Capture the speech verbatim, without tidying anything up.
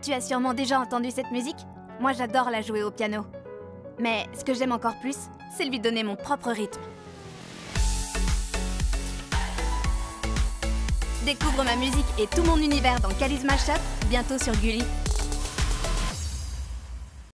Tu as sûrement déjà entendu cette musique? Moi, j'adore la jouer au piano. Mais ce que j'aime encore plus, c'est lui donner mon propre rythme. Découvre ma musique et tout mon univers dans Kali's Mashup, bientôt sur Gulli.